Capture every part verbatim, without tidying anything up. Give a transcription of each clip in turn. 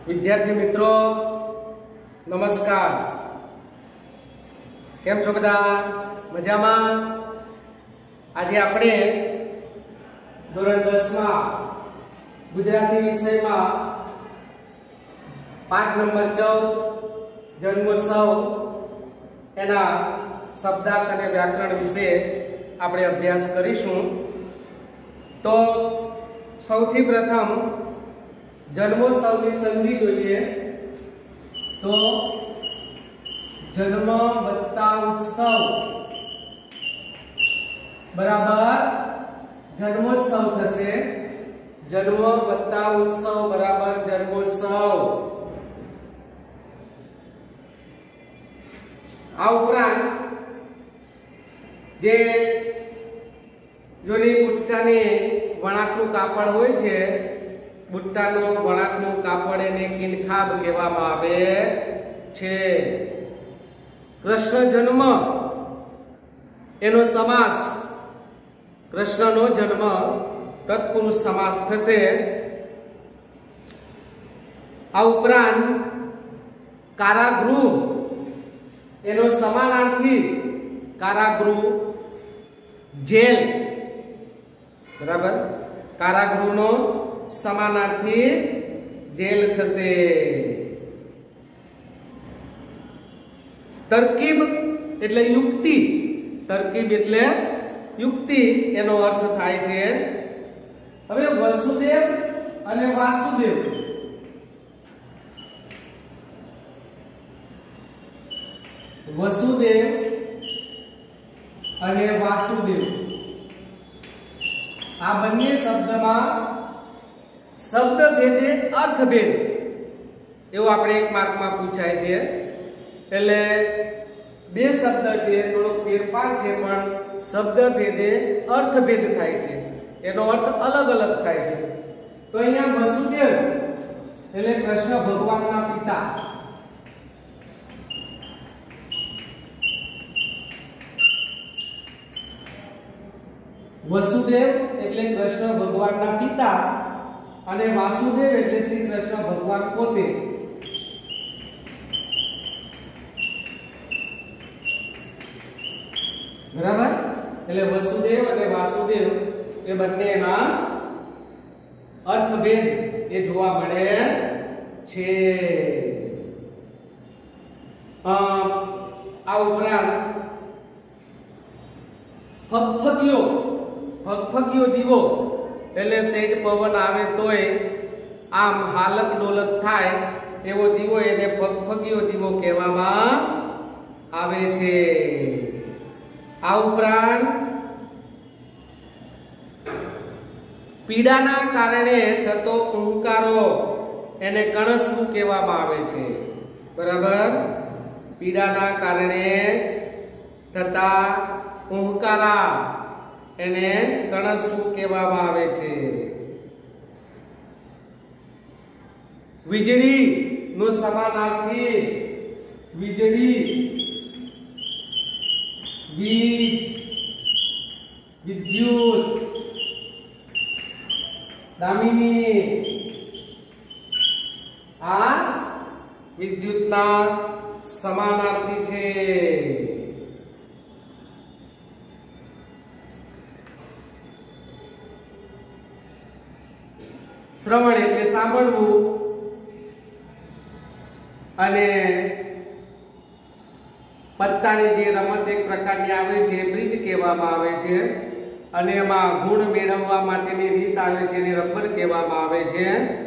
विद्यार्थी मित्रों नमस्कार। केम छो बधा मजामां? आज आपणे धोरण दस में गुजराती विषय में पाठ नंबर चौदह जन्मोत्सव एना शब्दार्थ और व्याकरण विषे आपणे अभ्यास करीशुं। तो सौथी प्रथम जन्मोत्सव की संधि जोईए तो जन्म वत्ता उत्सव बराबर जन्मोत्सव थशे। जन्म वत्ता उत्सव बराबर जन्मोत्सव। आ उपरांत जे जोनी बुट्टानी वणाकनुं कापड़ होय छे, बुट्टानो वणाकनुं कापड़ एने किनखाब कहेवामां आवे छे। कृष्ण जन्म एनो समास, कृष्णनो जन्म तत्पुरुष समास थशे। आ उपरांत कारागृह एनो समानार्थी कारागृह जेल बराबर। कारागृहनो समानार्थी जेल थशे। तरकीब एटले युक्ति, तरकीब एटले युक्ति एनो अर्थ थाय छे। हवे वसुदेव अने वासुदेव, वसुदेव अने वासुदेव आ बंने शब्द में शब्द भेदे अर्थ भेद एवं आपणे एक मार्क में पूछाय छे। एटले बे शब्द छे, थोड़ो फेरफार छे, पण शब्द भेदे अर्थ भेद थाय छे, एनो अर्थ अलग अलग थाय छे। तो अहींया वसुदेव एटले कृष्ण भगवानना पिता, वसुदेव एटले कृष्ण भगवानना पिता અને વાસુદેવ એટલે શ્રી કૃષ્ણ ભગવાન પોતે। બરાબર। એટલે વસુદેવ અને વાસુદેવ એ બંનેના અર્થભેદ એ જોવા મળે છે। આ ઉપરાંત ફગફગિયો, ફગફગિયો દીવો એટલે સેજ પવન આવે તોય આમ હાલક ડોલક થાય એવો દીવો એને ફગફગિયો દીવો કહેવામાં આવે છે। આ ઉપરાંત પીડાના કારણે થતો ઊંકારો એને કણસવું કહેવામાં આવે છે। બરાબર। પીડાના કારણે થતા ઊંકારા એને કણસવું કહેવામાં આવે છે। વીજળી નો સમાનાર્થી વીજળી, વીજ, વિદ્યુત, દામિની આ વિદ્યુતના સમાનાર્થી છે। श्रवण એટલે સાંભળવું અને પત્તાની જે રમત એક પ્રકારની આવે છે બ્રિજ કહેવામાં આવે છે અને એમાં ગુણ મેળવવા માટેની રીત આવે છે એને રબર કહેવામાં આવે છે।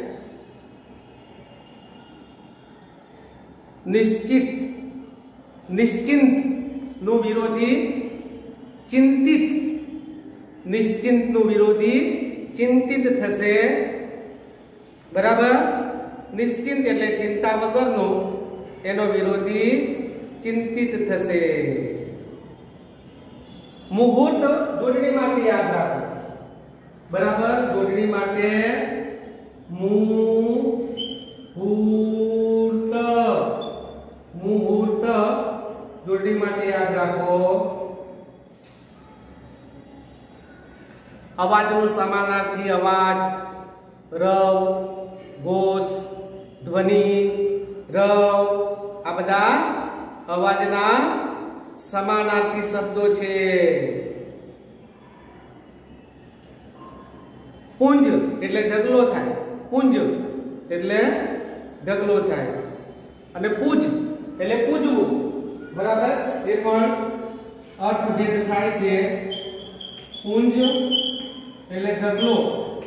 નિશ્ચિત, નિશ્ચિંત નું વિરોધી ચિંતિત, નિશ્ચિંત નું વિરોધી ચિંતિત થશે। बराबर। निश्चिंत एटले चिंता वगरनो, एनो विरोधी चिंतित थशे। मुहूर्त जोडणी माटे याद राखो। बराबर। जोडणी माटे मुहूर्त, मुहूर्त जोडणी माटे याद राखो। अवाजनो समानार्थी अवाज, रव, घोष, ધ્વનિ, રવ આ બધા અવાજના સમાનાર્થી શબ્દો છે. પુંજ એટલે ઢગલો થાય, પુંજ એટલે ઢગલો થાય. અને પૂજ એટલે પૂજવું, બરાબર, એ પણ અર્થભેદ થાય છે. પુંજ એટલે ઢગલો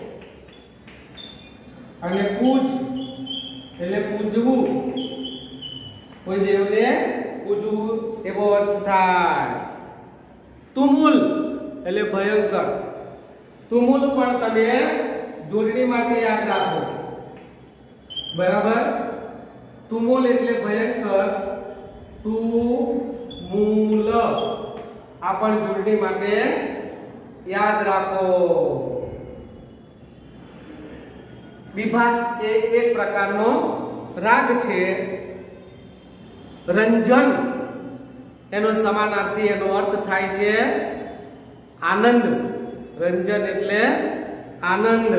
અને પૂજ એટલે પૂજવું, કોઈ દેવને પૂજવું એવો અર્થ થાય. તુમુલ એટલે ભયંકર. તુમુલ પણ તમે જોડણી માટે યાદ રાખો, બરાબર. તુમુલ એટલે ભયંકર, તુમુલ આ પણ જોડણી માટે યાદ રાખો. વિભાસ એ એક પ્રકારનો રાગ છે. રંજન એનો સમાનાર્થી એનો અર્થ થાય છે આનંદ. રંજન એટલે આનંદ.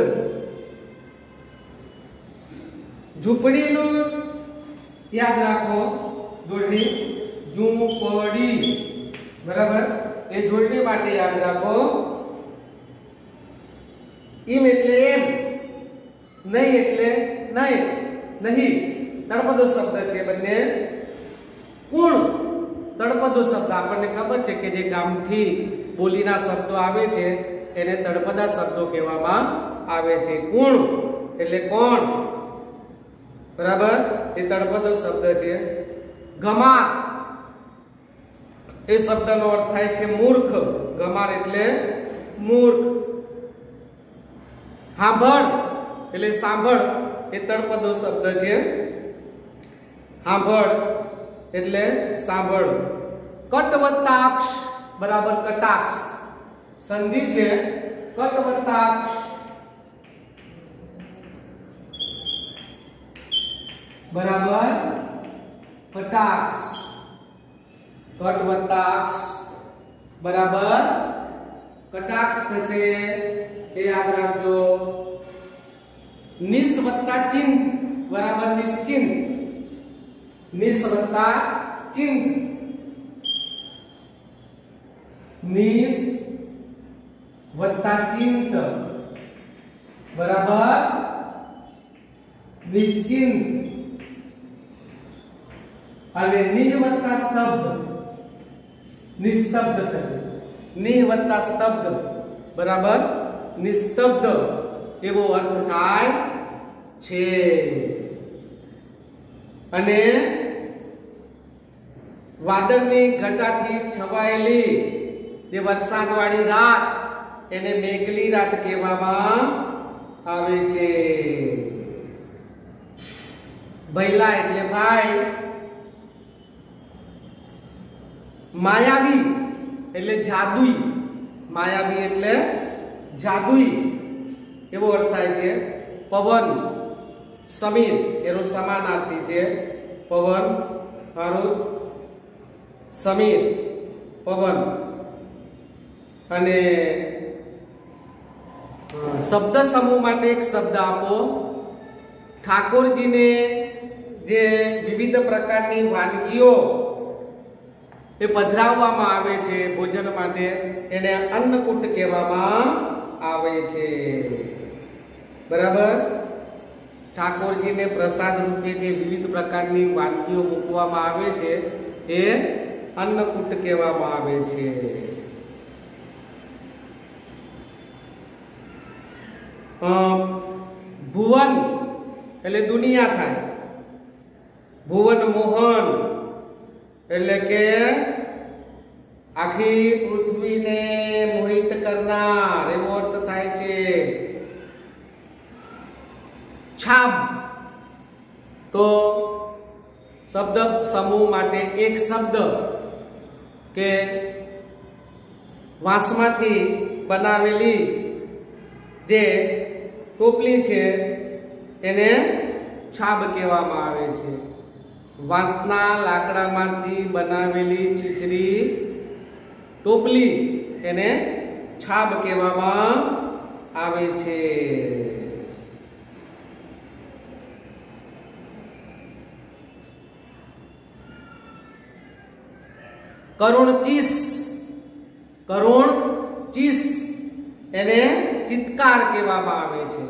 ઝૂંપડીનું યાદ રાખો જોડણી, ઝૂંપડી, બરાબર. એ જોડણી માટે યાદ રાખો. ઈમ એટલે એમ, નહીં એટલે નહીં, નહીં તળપદો શબ્દ છે બંને. કુણ તળપદો શબ્દ આપણને ખબર છે કે જે ગામથી બોલીના શબ્દો આવે છે એને તળપદા શબ્દો કહેવામાં આવે છે. કુણ એટલે કોણ, બરાબર, એ તળપદો શબ્દ છે. ગમાર એ શબ્દનો અર્થ થાય છે મૂર્ખ. ગમાર એટલે મૂર્ખ. સાંભળ એટલે સાંભળ એ તળપદો શબ્દ છે. સાંભળ એટલે સાંભળ. કટ વત્તા અક્ષ બરાબર કટાક્ષ, સંધિ છે. કટ વત્તા અક્ષ બરાબર કટાક્ષ. કટ વત્તા અક્ષ બરાબર કટાક્ષ થશે, એ યાદ રાખજો. નિસ વત્તા ચિંત બરાબર નિશ્ચિંત. નિસ વત્તા ચિંત, નિસ વત્તા ચિંત બરાબર નિશ્ચિંત. અને નિજ વત્તા સ્તબ્ધ નિસ્તબ્ધ થશે. નિહ વત્તા સ્તબ્ધ બરાબર નિસ્તબ્ધ એવો અર્થ થાય છે. અને વાદળની ઘટાથી છવાયેલી જે વરસાદવાળી રાત એને મેઘલી રાત કહેવામાં આવે છે. ભૈલા એટલે ભાઈ. માયાવી એટલે જાદુઈ. માયાવી એટલે જાદુઈ એવો અર્થ થાય છે. પવન સમીર એનો સમાનાર્થી છે. પવન મારું સમીર પવન. અને શબ્દ સમૂહ માટે એક શબ્દ આપો. ઠાકોરજીને જે વિવિધ પ્રકારની વાનગીઓ એ પધરાવવામાં આવે છે ભોજન માટે એને અન્નકૂટ કહેવામાં આવે છે, બરાબર. ઠાકોરજીને પ્રસાદ રૂપે જે વિવિધ પ્રકારની વાનગીઓ મૂકવામાં આવે છે એ અન્નકૂટ કહેવામાં આવે છે. ભુવન એટલે દુનિયા થાય. ભુવન મોહન એટલે કે આખી પૃથ્વીને મોહિત કરનાર એવો અર્થ થાય છે. છાબ તો શબ્દ સમૂહ માટે એક શબ્દ કે વાંસમાંથી બનાવેલી જે ટોપલી છે એને છાબ કહેવામાં આવે છે. વાંસના લાકડામાંથી બનાવેલી છીછરી ટોપલી એને છાબ કહેવામાં આવે છે. કરુણ ચીસ, કરુણ ચીસ એને ચિત્કાર કહેવામાં આવે છે.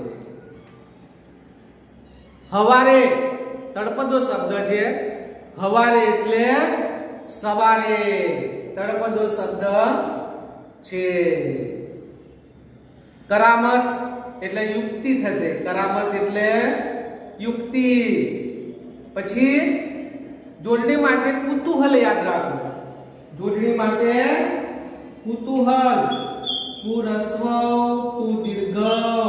હવારે તળપદો શબ્દ છે. હવારે એટલે સવારે, તળપદો શબ્દ છે. કરામત એટલે યુક્તિ થશે. કરામત એટલે યુક્તિ. પછી જોડણી માટે કુતૂહલ યાદ રાખો. જોડણી માટે કુતૂહલ, કુ રસ્વ કુ દીર્ઘ,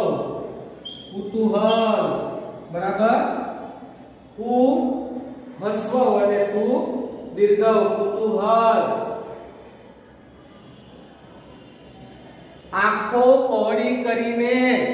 કુતૂહલ બરાબર. કુ હસ્વ અને કુ દીર્ઘ, કુતૂહલ. આંખો પહોળી કરીને,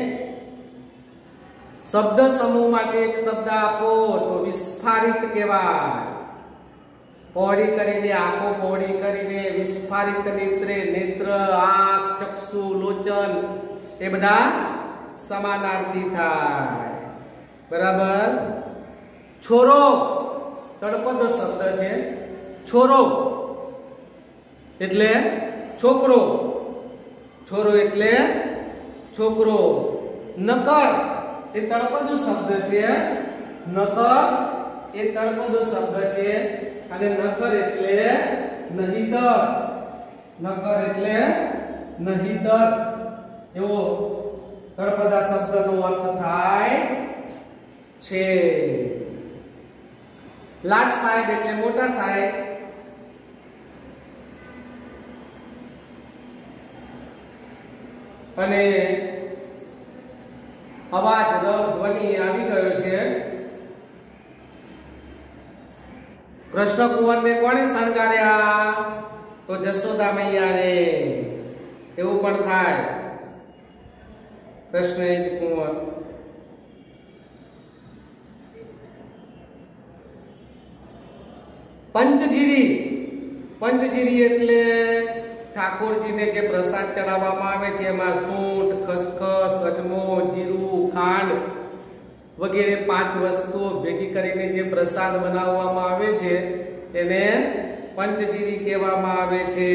શબ્દ સમૂહ માટે એક શબ્દ આપો તો વિસ્ફારિત કહેવાય. પહોળી કરીને, આંખો પહોળી કરીને, વિસ્ફારિત નેત્રે, નેત્ર, આંખ, ચક્ષુ, લોચન એ બધા સમાનાર્થી થાય. બરાબર. છોરો તળપદો શબ્દ છે. છોરો એટલે છોકરો, છોરો એટલે છોકરો. નકર એ તળપદો શબ્દ છે. નકર એ તળપદો શબ્દ છે અને નકર એટલે નહિતર. નકર એટલે નહિતર એવો તળપદા શબ્દનો અર્થ થાય છે. લાટ સાહેબ એટલે મોટા સાહેબ. અને અવાજ ધ્વનિ આવી ગયો છે. કૃષ્ણ કુંવરને કોણે શણગાર્યા? તો જશોદા મૈયાને. એવું પણ થાય. કૃષ્ણ એ જ કુંવર. પંચજીરી, પંચજીરી એટલે ઠાકોરજીને જે પ્રસાદ ચડાવવામાં આવે છે એમાં સૂંઠ, ખસખસ, અજમો, જીરું, ખાંડ વગેરે પાંચ વસ્તુઓ ભેગી કરીને જે પ્રસાદ બનાવવામાં આવે છે એને પંચજીરી કહેવામાં આવે છે.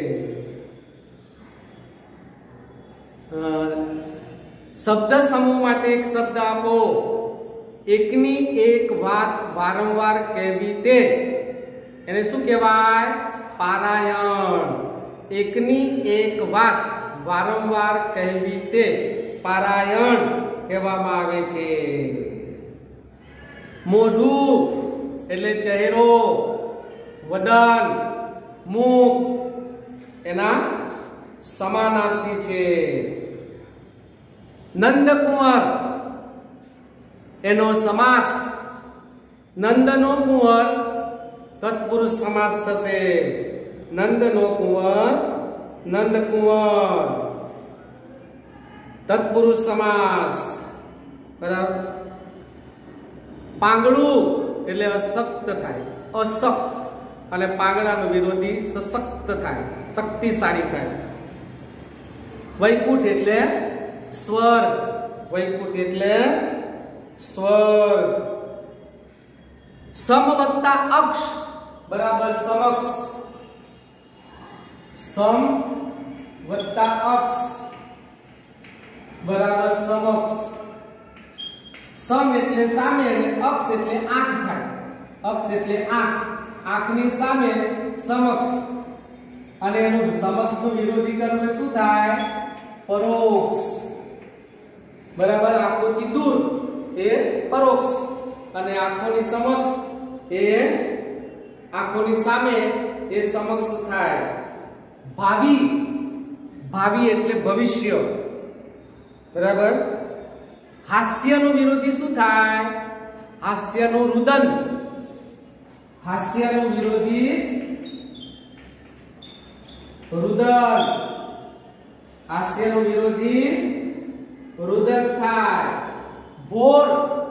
શબ્દ સમૂહ માટે એક શબ્દ આપો. એકની એક વાત વારંવાર કહેવી તે એને શું કહેવાય? પારાયણ. એકની એક વાત વારંવાર કહેવી તે પારાયણ કહેવામાં આવે છે. મોઢું એટલે ચહેરો, વદન, મુખ એના સમાનાર્થી છે. નંદકુંવર એનો સમાસ. નંદનો કુંવર તત્પુરુષ સમાસ થશે. નંદનો કુંવર, નંદકુંવર તત્પુરુષ સમાસ. બરાબર. પાંગડું એટલે અશક્ત થાય, અશક્ત. અને પાંગડાનો વિરોધી સશક્ત થાય, શક્તિશાળી થાય. વૈકુંઠ એટલે સ્વર્ગ. વૈકુંઠ એટલે સ્વર્ગ. સમ વત્તા અક્ષ બરાબર સમક્ષ. સમ વત્તા અક્ષ બરાબર સમક્ષ. સમ એટલે સામે અને અક્ષ એટલે આંખ થાય. અક્ષ એટલે આંખ. આંખની સામે સમક્ષ. અને એનું સમક્ષનું વિરોધીકરણ શું થાય? પરોક્ષ. બરાબર. આંખોથી દૂર એ પરોક્ષ અને આંખોની સમક્ષ એ આંખોની સામે એ સમક્ષ થાય. ભાવિ. ભાવિ એટલે ભવિષ્ય. બરાબર. હાસ્યનું વિરોધી શું થાય? હાસ્યનું રુદન. હાસ્યનું વિરોધી રુદન. હાસ્યનું વિરોધી રુદન થાય. ભોર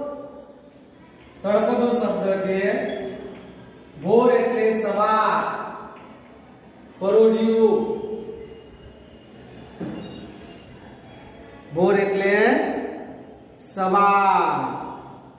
તળપદો શબ્દ છે. ભોર એટલે સવાર, પરોઢિયું. ભોર એટલે સવાર.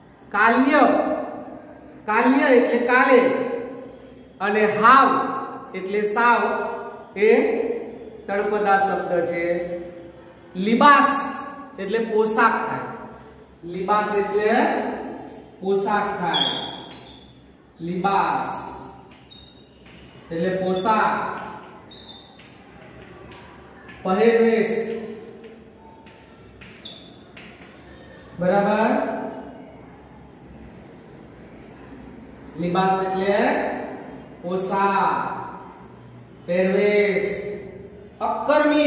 કાલ્ય. કાલ્ય એટલે કાલે. અને હાવ એટલે સાવ એ તળપદા શબ્દ છે. લિબાસ એટલે પોશાક થાય. લિબાસ એટલે પોશાક થાય. લિબાસ એટલે પોશાક, પહેરવેશ. બરાબર. લિબાસ એટલે પોશાક, પહેરવેશ. અકર્મી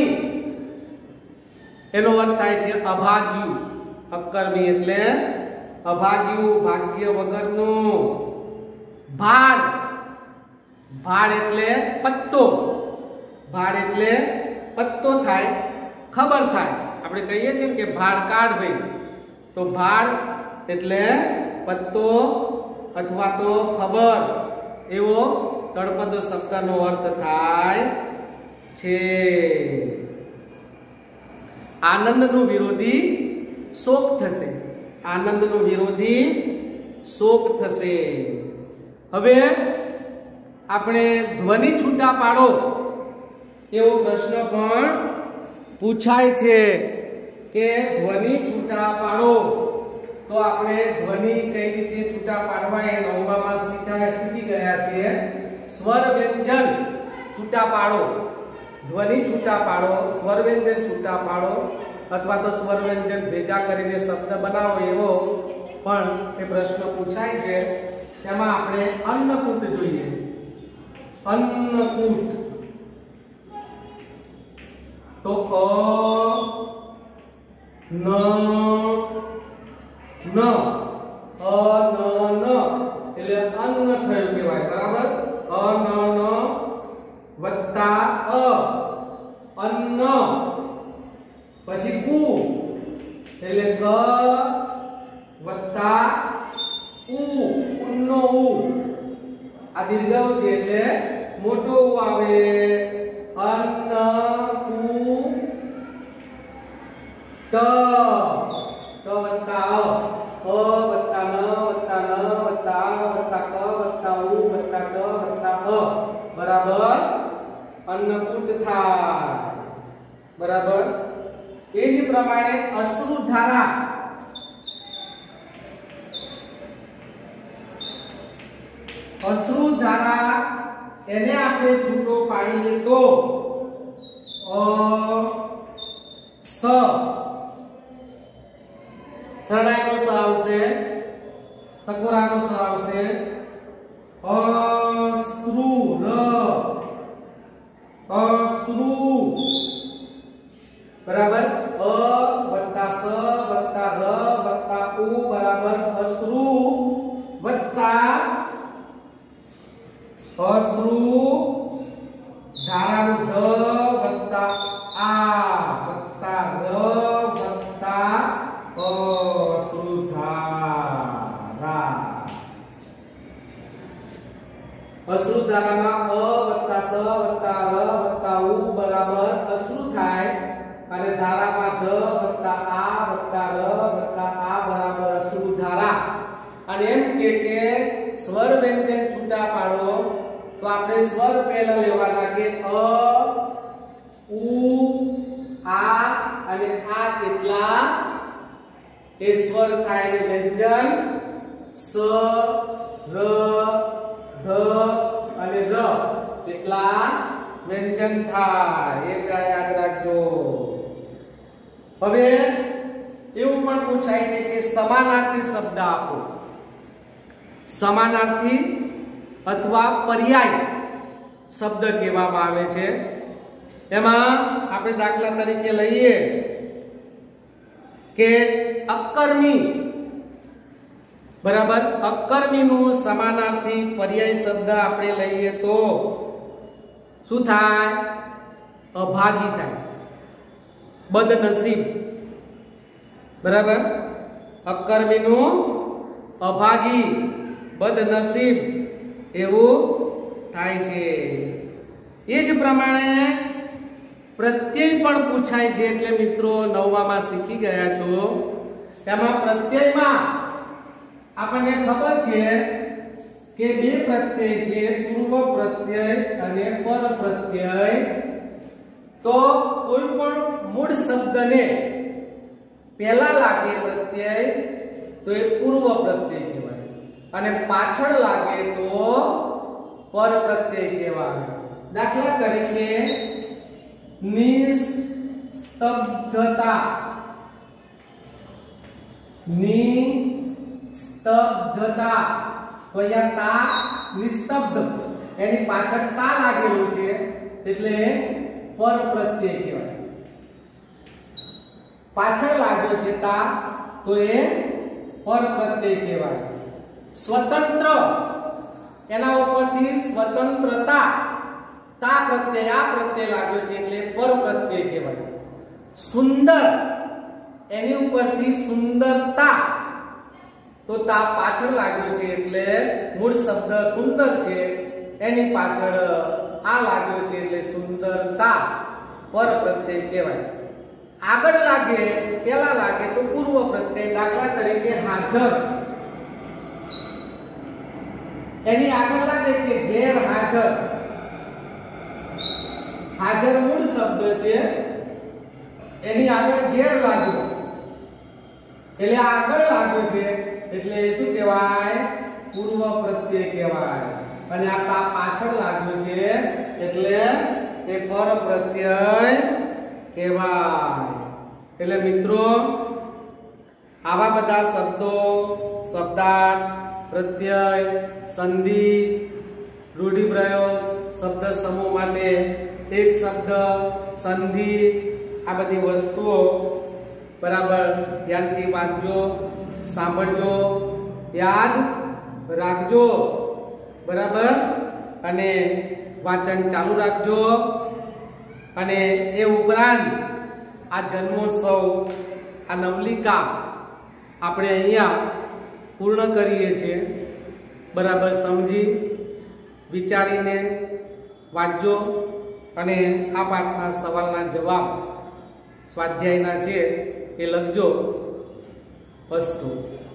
એનો અર્થ થાય છે અભાગ્યું. અકર્મી એટલે અભાગ્યું, ભાગ્ય વગરનું. ભાડ, ભાડ એટલે પત્તો. ભાડ એટલે પત્તો થાય, ખબર થાય. આપણે કહીએ છીએ કે ભાડ કાઢ ભાઈ, તો ભાડ એટલે પત્તો અથવા તો ખબર, એવો તળપદ શબ્દનો અર્થ થાય છે. આનંદનો વિરોધી શોક થશે. આનંદનો વિરોધી શોક થશે. હવે આપણે ધ્વનિ છૂટા પાડો એવો પ્રશ્ન પણ પૂછાય છે કે ધ્વનિ છૂટા પાડો. તો આપણે ધ્વનિ કઈ રીતે છૂટા પાડવા એ નવમામાં શીખ્યા શીખી ગયા છીએ. સ્વર વ્યંજન છૂટા પાડો, ધ્વનિ છૂટા પાડો, સ્વર વ્યંજન છૂટા પાડો અથવા તો સ્વર વ્યંજન ભેગા કરીને શબ્દ બનાવો એવો પણ એ પ્રશ્ન પૂછાય છે. તેમાં આપણે અન્નકૂટ જોઈએ. અન્નકૂટ તો અ ન ન અ ન ન એટલે અન્ન થયું કહેવાય. બરાબર. અ ન ન વત્તા અ અન્ન, પછી કુ એટલે ક વત્તા ઉ ઉન્નો ઉ. આ દીર્ઘ છે એટલે મોટો ઉ આવે. અન્ન કુ ટ ટ વત્તા અ અ વત્તા ન વત્તા ન વત્તા આ વત્તા ક વત્તા ઉ વત્તા ટ વત્તા અ બરાબર અન્નકૂટ થાય. બરાબર. એ જ પ્રમાણે અશ્રુધારા અશ્રુધારા એને આપણે છૂટો પાડીએ તો અ સ સરણાઈનો સ આવશે, સકોરાનો સ આવશે. અશ્રુ ર અશ્રુ બરાબર. અ વત્તા સ વત્તા ર વત્તા ઉ બરાબર અશ્રુ વત્તા અશ્રુ ધારાનું ધ વત્તા આ વત્તા ર વત્તા અશ્રુધારા. અશ્રુધારામાં અ વત્તા સ વત્તા ર વત્તા ઉ બરાબર અશ્રુ થાય અને ધારામાં ધ વત્તા આ વત્તા ર વત્તા આ બરાબર અશ્રુધારા. અને એમ કે કે સ્વર વ્યંજન છૂટા પાડો તો આપણે સ્વર પહેલા લેવાના કે અ ઉ આ અને આ કેટલા એ સ્વર થાય અને વ્યંજન સ ર ધ અને ર કેટલા વ્યંજન થાય એ યાદ રાખજો. હવે એવું પણ પૂછાય છે કે સમાનાર્થી શબ્દ આપો. સમાનાર્થી અથવા પર્યાય શબ્દ કહેવામાં આવે છે. એમાં આપણે દાખલા તરીકે લઈએ કે અકર્મી. બરાબર. અકર્મીનું સમાનાર્થી પર્યાય શબ્દ આપણે લઈએ તો શું થાય? અભાગી થાય, બદનસીબ. બરાબર. અકર્મીનું અભાગી, બદનસીબ એવું થાય છે. એ જ પ્રમાણે પ્રત્યય પણ પૂછાય છે. એટલે મિત્રો નવમામાં શીખી ગયા છો. તેમાં પ્રત્યયમાં આપણને ખબર છે કે બે પ્રત્યય છે પૂર્વ પ્રત્યય અને પર પ્રત્યય તો કોઈ પણ મૂળ શબ્દને પહેલા લાગે પ્રત્યય તો એ પૂર્વ પ્રત્યય કહેવાય અને પાછળ લાગે તો પર પ્રત્યય કહેવાય. દાખલા તરીકે નિસ્તબ્ધતા નિસ્તબ્ધતા તો અહીંયા તા નિસ્તબ્ધ એની પાછળ તા લાગેલું છે એટલે પર પ્રત્યય કહેવાય. પાછળ લાગ્યો છે તા તો એ પર પ્રત્યય કહેવાય. સ્વતંત્ર એના ઉપરથી સ્વતંત્રતા તા પ્રત્યય આ પ્રત્યય લાગ્યો છે એટલે પર પ્રત્યય કહેવાય. સુંદર એની ઉપરથી સુંદરતા તો તા પાછળ લાગ્યો છે એટલે મૂળ શબ્દ સુંદર છે એની પાછળ આ લાગ્યો છે એટલે સુંદરતા પર પ્રત્યય કહેવાય. આગળ લાગે પહેલા લાગે તો પૂર્વ પ્રત્યય. દાખલા તરીકે હાજર એની આગળ લાગે કે ગેરહાજર. હાજર મૂળ શબ્દ છે એની આગળ ગેર લાગ્યો એટલે આગળ લાગ્યો છે એટલે શું કહેવાય પૂર્વ પ્રત્યય કહેવાય. અને આ તા પાછળ લાગ્યો છે એટલે તે પર પ્રત્યય કહેવાય. એટલે મિત્રો આવા બધા શબ્દો શબ્દાર્થ પ્રત્યય સંધિ રૂઢિપ્રયોગ શબ્દ સમૂહ માટે એક શબ્દ સંધિ આ બધી વસ્તુઓ બરાબર ધ્યાનથી વાંચજો સાંભળજો યાદ રાખજો બરાબર અને વાંચન ચાલુ રાખજો. અને એ ઉપરાંત આ જન્મોત્સવ આ નવલિકા આપણે અહીંયા પૂર્ણ કરીએ છીએ. બરાબર સમજી વિચારીને વાંચજો અને આ પાઠના સવાલના જવાબ સ્વાધ્યાયના છે એ લખજો. અસ્તુ.